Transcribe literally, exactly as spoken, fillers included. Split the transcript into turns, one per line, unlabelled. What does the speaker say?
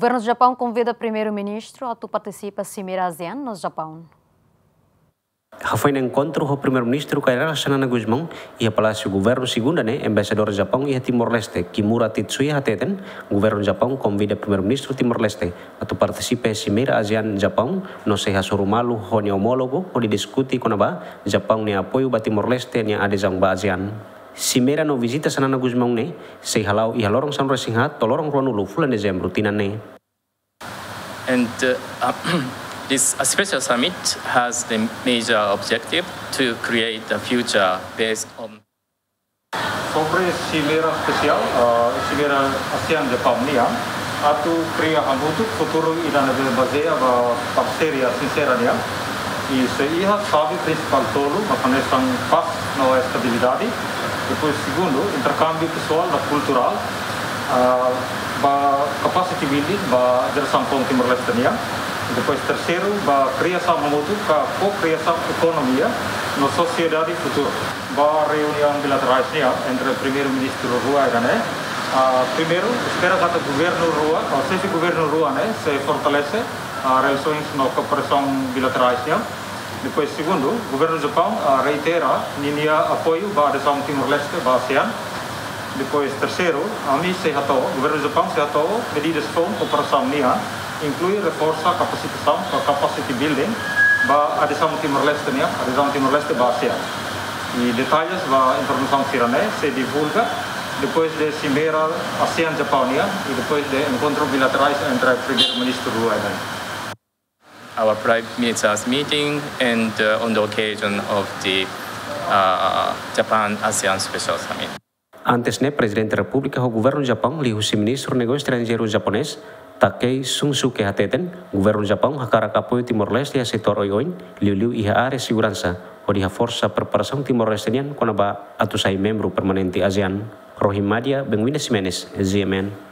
governo do Japão convida o primeiro-ministro a participar da Cimeira ASEAN no Japão.
Foi no encontro o primeiro-ministro Kairara Sanana Guzmão e a Palácio Governo Segunda, né, embaixador do Japão e a Timor-Leste, Kimura Tetsuya Hateten, governo do Japão convida o primeiro-ministro Timor-Leste a participar da Cimeira ASEAN-Japão, no se hasurumalu honi homólogo, onde discute com a Japão ne apoio ba Timor-Leste ne adesão ba ASEAN. Cimeira no visita Sanana Guzmão, né, se halau e halorong san resinhat, tolorong ruanulu fulan dezembro tinane.
And uh, This special summit has the major objective to create a future based on.
Sobre Cimeira especial, uh, Cimeira ASEAN-Japão ni ya, atu kriya hamutu futuro ina nebe baseia ba parceria sincera ni ya, e se iha sabe principal tolo na conexão paz na estabilidade, depois segundo intercâmbio pessoal na cultural, uh, ba capacity building ba geração com Timor-Leste ni ya. Depois terceiro, a criação mútua, a co-criação economia na sociedade futura. A reunião bilateral entre o primeiro-ministro Rua e né, primeiro, espera que o governo Rua, ou seja, o governo Rua, né, se fortalece as relações na cooperação bilaterais. Depois segundo, o governo do Japão reitera linha apoio para a adesão Timor-Leste para a ASEAN. Depois terceiro, a mim se atou, o governo do Japão se atou medidas com cooperação nia, inclui reforçar a capacitação, a capacity building, para a adesão Timor-Leste, né? Adesão Timor-Leste para a ASEAN. E detalhes da informação sirané se divulga depois de Cimeira ASEAN-Japão e depois de encontros bilaterais entre o primeiro-ministro Rua.
Our prime minister's meeting and uh, on the occasion of the uh, Japan-ASEAN Special Summit.
Antes, né, presidente da República, o governo do Japão, liu o ministro do Negócio Estrangeiro japonês, Takei Sungsuke Hateten, governo do Japão, hakarak apoio Timor-Leste a setor oioin, liu-liu iha área segurança, onde a força preparação Timor-Lestenian, quando a atusai membro permanente ASEAN. Rohim Madia, Benguina Simenes, Z M N.